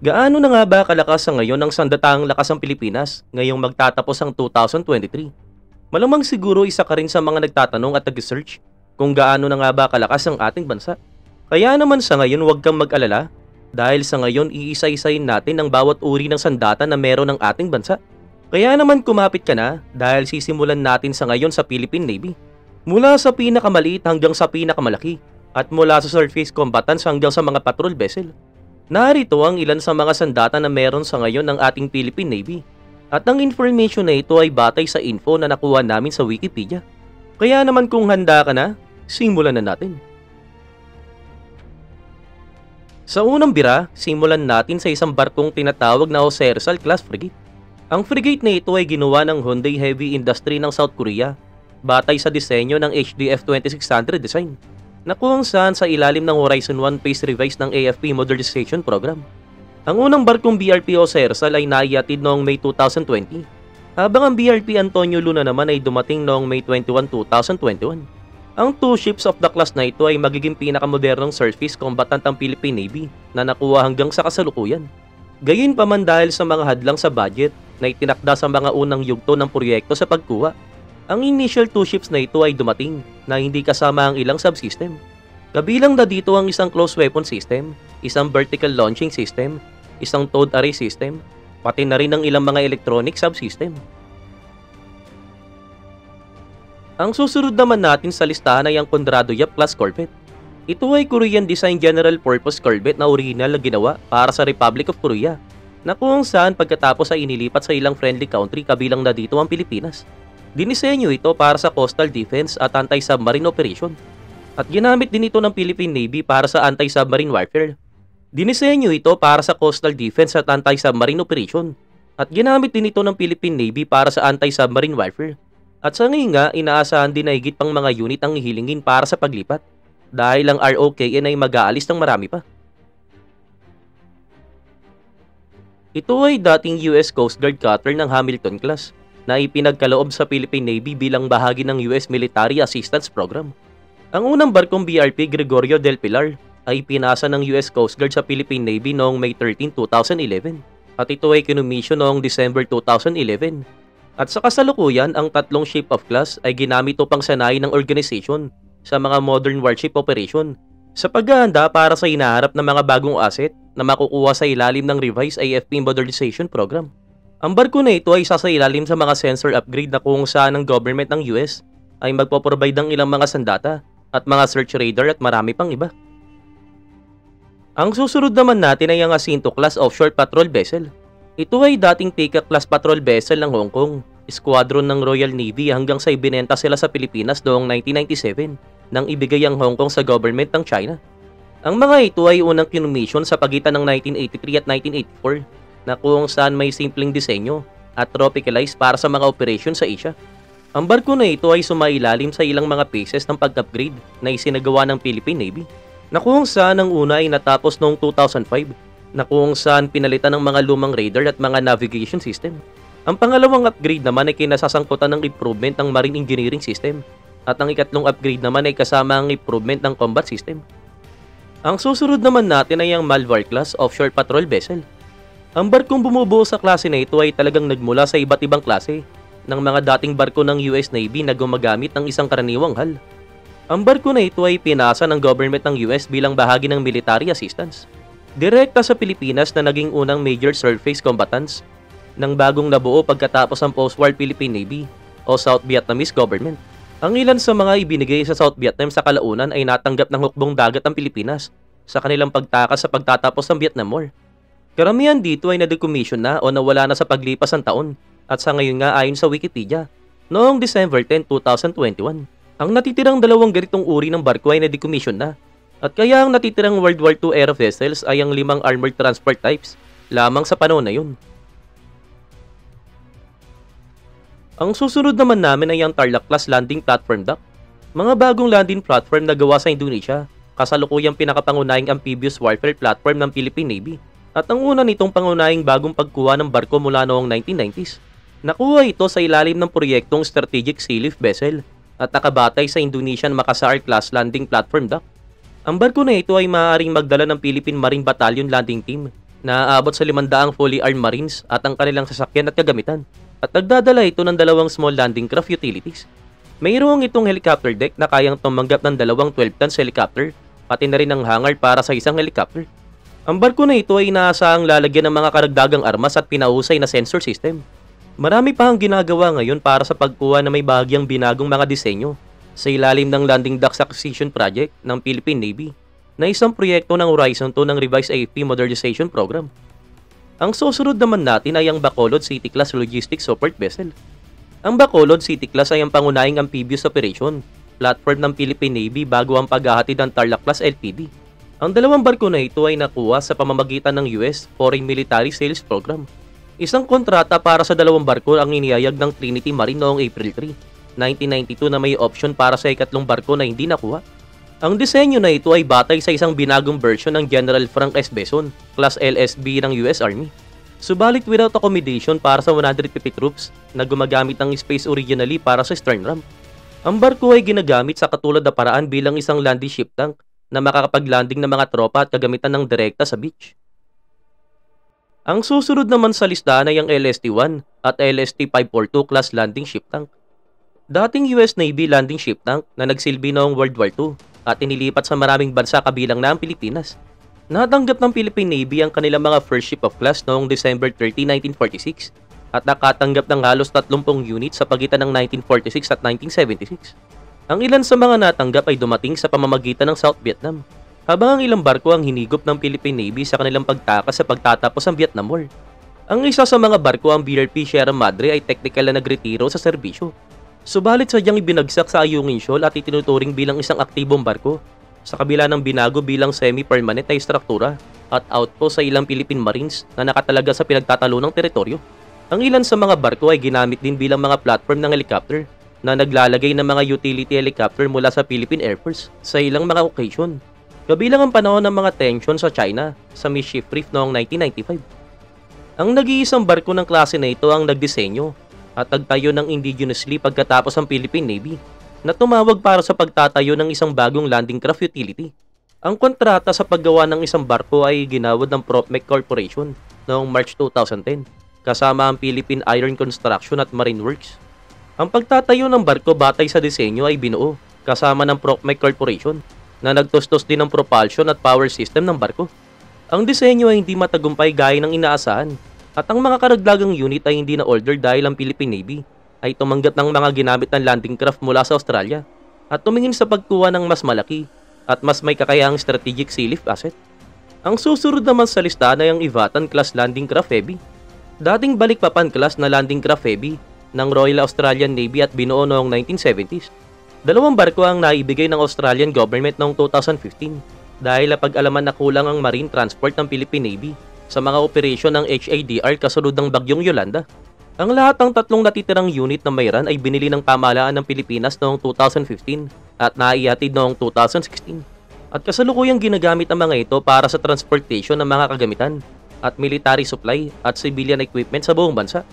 Gaano na nga ba kalakas sa ngayon ang sandatahang lakas ng Pilipinas ngayong magtatapos ang 2023? Malamang siguro isa ka rin sa mga nagtatanong at nag-research kung gaano na nga ba kalakas ang ating bansa. Kaya naman sa ngayon huwag kang mag-alala dahil sa ngayon iisa-isayin natin ang bawat uri ng sandata na meron ng ating bansa. Kaya naman kumapit ka na dahil sisimulan natin sa ngayon sa Philippine Navy. Mula sa pinakamaliit hanggang sa pinakamalaki at mula sa surface combatants hanggang sa mga patrol vessel. Narito ang ilan sa mga sandata na meron sa ngayon ng ating Philippine Navy. At ang information na ito ay batay sa info na nakuha namin sa Wikipedia. Kaya naman kung handa ka na, simulan na natin. Sa unang bira, simulan natin sa isang barkong tinatawag na Jose Rizal Class Frigate. Ang frigate na ito ay ginawa ng Hyundai Heavy Industry ng South Korea batay sa disenyo ng HDF 2600 design na kung saan sa ilalim ng Horizon 1 Phase Revise ng AFP Modernization Program. Ang unang barkong BRP Jose Rizal ay naihatid noong May 2020, habang ang BRP Antonio Luna naman ay dumating noong May 21, 2021. Ang two ships of the class na ito ay magiging pinakamodernong surface combatant ng Philippine Navy na nakuha hanggang sa kasalukuyan. Gayunpaman dahil sa mga hadlang sa budget na itinakda sa mga unang yugto ng proyekto sa pagkuha, ang initial two ships na ito ay dumating na hindi kasama ang ilang subsystem. Kabilang na dito ang isang close weapon system, isang vertical launching system, isang towed array system, pati na rin ang ilang mga electronic subsystem. Ang susunod naman natin sa listahan ay ang Conrado Yap Class Corvette. Ito ay Korean Design General Purpose Corvette na original na ginawa para sa Republic of Korea, na kung saan pagkatapos ay inilipat sa ilang friendly country kabilang na dito ang Pilipinas. Dinisenyo ito para sa coastal defense at anti-submarine operation. At ginamit din ito ng Philippine Navy para sa anti-submarine warfare. Dinisenyo ito para sa coastal defense at anti-submarine operation. At ginamit din ito ng Philippine Navy para sa anti-submarine warfare. At sa ngayon nga, inaasahan din na higit pang mga unit ang hihilingin para sa paglipat. Dahil ang ROKN ay mag-aalis ng marami pa. Ito ay dating US Coast Guard cutter ng Hamilton class na ipinagkaloob sa Philippine Navy bilang bahagi ng US Military Assistance Program. Ang unang barkong BRP Gregorio del Pilar ay pinasa ng US Coast Guard sa Philippine Navy noong May 13, 2011 at ito ay kinumisyon noong December 2011. At sa kasalukuyan, ang tatlong ship of class ay ginamit upang sanayin ng organisasyon sa mga modern warship operation sa paghahanda para sa hinaharap ng mga bagong asset na makukuha sa ilalim ng revised AFP Modernization Program. Ang barko na ito ay sasailalim sa mga sensor upgrade na kung saan ang government ng US ay magpo-provide ng ilang mga sandata at mga search radar at marami pang iba. Ang susunod naman natin ay ang Jacinto Class Offshore Patrol Vessel. Ito ay dating Teka Class Patrol Vessel ng Hong Kong, squadron ng Royal Navy hanggang sa ibinenta sila sa Pilipinas noong 1997 nang ibigay ang Hong Kong sa government ng China. Ang mga ito ay unang kinumisyon sa pagitan ng 1983 at 1984 na kung saan may simpleng disenyo at tropicalized para sa mga operasyon sa Asia. Ang barko na ito ay sumailalim sa ilang mga phases ng pag-upgrade na isinagawa ng Philippine Navy, na kung saan ang una ay natapos noong 2005, na kung saan pinalitan ng mga lumang radar at mga navigation system. Ang pangalawang upgrade naman ay kinasasangkutan ng improvement ng marine engineering system, at ang ikatlong upgrade naman ay kasama ang improvement ng combat system. Ang susunod naman natin ay ang Malvar Class Offshore Patrol Vessel. Ang barkong bumubuo sa klase na ito ay talagang nagmula sa iba't ibang klase ng mga dating barko ng US Navy na gumagamit ng isang karaniwang hull. Ang barko na ito ay pinasa ng government ng US bilang bahagi ng military assistance. Direkta sa Pilipinas na naging unang major surface combatants ng bagong nabuo pagkatapos ng post-war Philippine Navy o South Vietnamese government. Ang ilan sa mga ibinigay sa South Vietnam sa kalaunan ay natanggap ng hukbong dagat ng Pilipinas sa kanilang pagtakas sa pagtatapos ng Vietnam War. Karamihan dito ay na-decommission na o nawala na sa paglipas ng taon at sa ngayon nga ayon sa Wikipedia, noong December 10, 2021. Ang natitirang dalawang ganitong uri ng barko ay na-decommission na at kaya ang natitirang World War II era vessels ay ang 5 armored transport types lamang sa panahon na yun. Ang susunod naman namin ay ang Tarlac Class Landing Platform Dock. Mga bagong landing platform na gawa sa Indonesia, kasalukuyang pinakapangunahing amphibious warfare platform ng Philippine Navy. At ang una nitong pangunahing bagong pagkuha ng barko mula noong 1990s. Nakuha ito sa ilalim ng proyektong Strategic Sealift Vessel at nakabatay sa Indonesian Makassar Class Landing Platform Dock. Ang barko na ito ay maaaring magdala ng Philippine Marine Battalion Landing Team Naaabot sa 500 fully armed marines at ang kanilang sasakyan at kagamitan. At nagdadala ito ng 2 small landing craft utilities. Mayroong itong helicopter deck na kayang tumanggap ng 2 12 tons helicopter, pati na rin ang hangar para sa isang helicopter. Ang barko na ito ay inaasahang lalagyan ng mga karagdagang armas at pinahusay na sensor system. Marami pa ang ginagawa ngayon para sa pagkuha na may bahagyang binagong mga disenyo sa ilalim ng Landing Docks Acquisition Project ng Philippine Navy na isang proyekto ng Horizon 2 ng Revised AFP Modernization Program. Ang susunod naman natin ay ang Bacolod City Class Logistics Support Vessel. Ang Bacolod City Class ay ang pangunahing amphibious operation platform ng Philippine Navy bago ang paghahatid ng Tarlac Class LPD. Ang 2 barko na ito ay nakuha sa pamamagitan ng US Foreign Military Sales Program. Isang kontrata para sa 2 barko ang inihayag ng Trinity Marine noong April 3, 1992 na may option para sa ikatlong barko na hindi nakuha. Ang disenyo na ito ay batay sa isang binagong version ng General Frank S. Besson, Class LSB ng US Army. Subalit without accommodation para sa 150 troops na gumagamit ng space originally para sa stern ramp. Ang barko ay ginagamit sa katulad na paraan bilang isang landing ship tank na makakapag-landing ng mga tropa at kagamitan ng direkta sa beach. Ang susunod naman sa listahan ay ang LST-1 at LST-542 class landing ship tank. Dating US Navy landing ship tank na nagsilbi noong World War II at inilipat sa maraming bansa kabilang na ang Pilipinas. Natanggap ng Philippine Navy ang kanilang mga first ship of class noong December 30, 1946 at nakatanggap ng halos 30 unit sa pagitan ng 1946 at 1976. Ang ilan sa mga natanggap ay dumating sa pamamagitan ng South Vietnam, habang ang ilang barko ang hinigop ng Philippine Navy sa kanilang pagtakas sa pagtatapos ng Vietnam War. Ang isa sa mga barko, ang BRP Sierra Madre, ay technical na nagretiro sa serbisyo. Subalit sadyang ibinagsak sa Ayungin Shoal at itinuturing bilang isang aktibong barko sa kabila ng binago bilang semi-permanent na istruktura at outpost sa ilang Philippine Marines na nakatalaga sa pinagtatalunang teritoryo. Ang ilan sa mga barko ay ginamit din bilang mga platform ng helicopter na naglalagay ng mga utility helicopter mula sa Philippine Air Force sa ilang mga occasion. Kabilang ang panahon ng mga tension sa China sa Mischief Reef noong 1995. Ang nag-iisang barko ng klase na ito ang nagdisenyo at nagtayo ng indigenously pagkatapos ang Philippine Navy na tumawag para sa pagtatayo ng isang bagong landing craft utility. Ang kontrata sa paggawa ng isang barko ay ginawad ng Propmec Corporation noong March 2010 kasama ang Philippine Iron Construction at Marine Works. Ang pagtatayo ng barko batay sa disenyo ay binuo kasama ng Propmec Corporation na nagtustos din ng propulsion at power system ng barko. Ang disenyo ay hindi matagumpay gaya ng inaasahan at ang mga karagdagang unit ay hindi na order dahil ang Philippine Navy ay tumanggap ng mga ginamit ng landing craft mula sa Australia at tumingin sa pagkuha ng mas malaki at mas may kakayahang strategic sea lift asset. Ang susunod naman sa listahan ay ang Ivatan Class Landing Craft Heavy. Dating Balikpapan Class na landing craft heavy ng Royal Australian Navy at binuo noong 1970s. 2 barko ang naibigay ng Australian government noong 2015 dahil napag-alaman na kulang ang marine transport ng Philippine Navy sa mga operasyon ng HADR kasunod ng Bagyong Yolanda. Ang lahat ng 3 natitirang unit na mayroon ay binili ng pamahalaan ng Pilipinas noong 2015 at naihatid noong 2016. At kasalukuyang ginagamit ang mga ito para sa transportation ng mga kagamitan at military supply at civilian equipment sa buong bansa.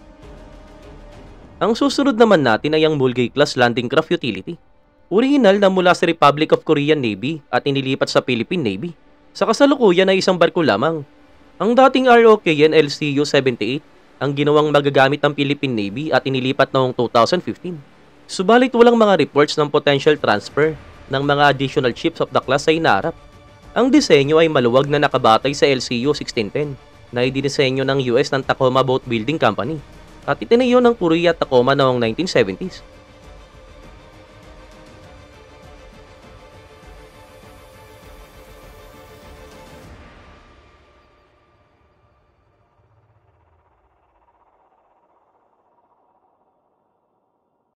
Ang susunod naman natin ay ang Mulgay Class Landing Craft Utility. Original na mula sa Republic of Korean Navy at inilipat sa Philippine Navy. Sa kasalukuyan ay isang barko lamang. Ang dating ROKN LCU-78 ang ginawang magagamit ng Philippine Navy at inilipat noong 2015. Subalit walang mga reports ng potential transfer ng mga additional ships of the class sa inaarap. Ang disenyo ay maluwag na nakabatay sa LCU-1610 na idinisenyo ng US ng Tacoma Boat Building Company at itinayo ng Korea at Tacoma noong 1970s.